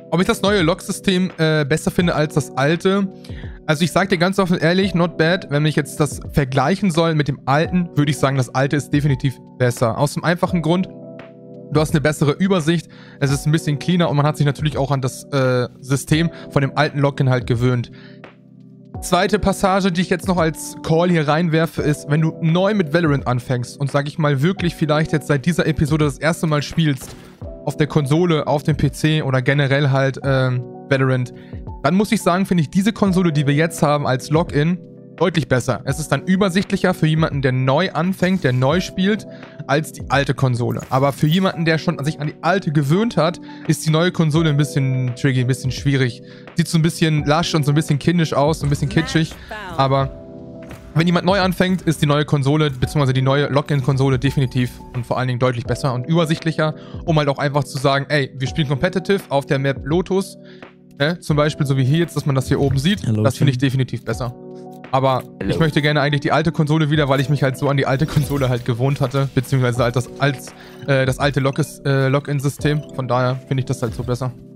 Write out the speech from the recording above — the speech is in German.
Ob ich das neue Log-System besser finde als das alte? Also ich sag dir ganz offen ehrlich, not bad. Wenn ich jetzt das vergleichen soll mit dem alten, würde ich sagen, das alte ist definitiv besser. Aus dem einfachen Grund, du hast eine bessere Übersicht, es ist ein bisschen cleaner und man hat sich natürlich auch an das System von dem alten Login halt gewöhnt. Zweite Passage, die ich jetzt noch als Call hier reinwerfe, ist, wenn du neu mit Valorant anfängst und sag ich mal wirklich vielleicht jetzt seit dieser Episode das erste Mal spielst, auf der Konsole, auf dem PC oder generell halt Valorant, dann muss ich sagen, finde ich diese Konsole, die wir jetzt haben als Login, deutlich besser. Es ist dann übersichtlicher für jemanden, der neu anfängt, der neu spielt, als die alte Konsole. Aber für jemanden, der schon sich an die alte gewöhnt hat, ist die neue Konsole ein bisschen tricky, ein bisschen schwierig. Sieht so ein bisschen lasch und so ein bisschen kindisch aus, so ein bisschen kitschig. Aber wenn jemand neu anfängt, ist die neue Konsole, beziehungsweise die neue Login-Konsole definitiv und vor allen Dingen deutlich besser und übersichtlicher, um halt auch einfach zu sagen, ey, wir spielen competitive auf der Map Lotus, zum Beispiel so wie hier jetzt, dass man das hier oben sieht. Hello, das finde ich definitiv besser. Aber ich möchte gerne eigentlich die alte Konsole wieder, weil ich mich halt so an die alte Konsole halt gewohnt hatte, beziehungsweise halt das alte Login-System. Von daher finde ich das halt so besser.